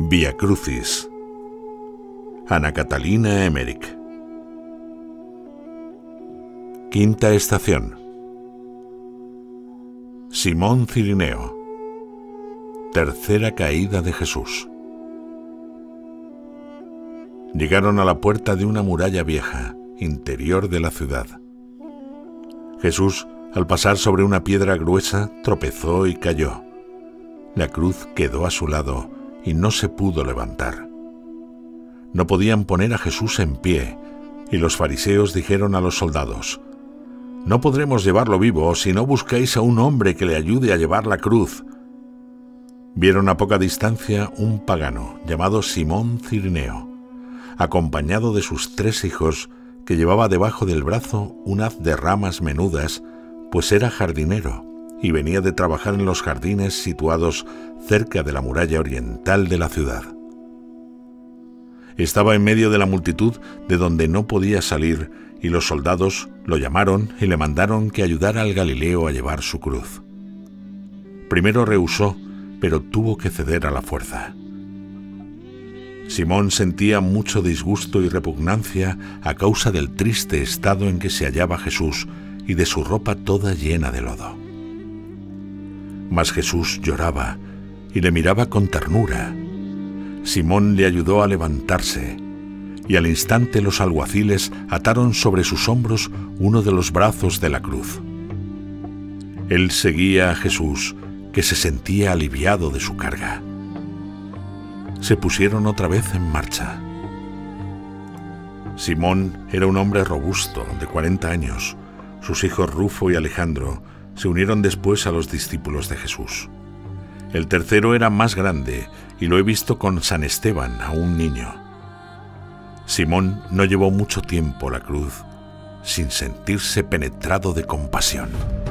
Vía Crucis. Ana Catalina Emmerich. Quinta estación. Simón Cirineo. Tercera caída de Jesús. Llegaron a la puerta de una muralla vieja, interior de la ciudad. Jesús, al pasar sobre una piedra gruesa, tropezó y cayó. La cruz quedó a su lado y no se pudo levantar. No podían poner a Jesús en pie, y los fariseos dijeron a los soldados: «No podremos llevarlo vivo si no buscáis a un hombre que le ayude a llevar la cruz». Vieron a poca distancia un pagano llamado Simón Cirineo, acompañado de sus 3 hijos, que llevaba debajo del brazo un haz de ramas menudas, pues era jardinero y venía de trabajar en los jardines situados cerca de la muralla oriental de la ciudad. Estaba en medio de la multitud, de donde no podía salir, y los soldados lo llamaron y le mandaron que ayudara al Galileo a llevar su cruz. Primero rehusó, pero tuvo que ceder a la fuerza. Simón sentía mucho disgusto y repugnancia a causa del triste estado en que se hallaba Jesús y de su ropa toda llena de lodo. Mas Jesús lloraba y le miraba con ternura. Simón le ayudó a levantarse, y al instante los alguaciles ataron sobre sus hombros uno de los brazos de la cruz. Él seguía a Jesús, que se sentía aliviado de su carga. Se pusieron otra vez en marcha. Simón era un hombre robusto, de 40 años. Sus hijos Rufo y Alejandro se unieron después a los discípulos de Jesús. El tercero era más grande, y lo he visto con San Esteban, aún niño. Simón no llevó mucho tiempo la cruz sin sentirse penetrado de compasión.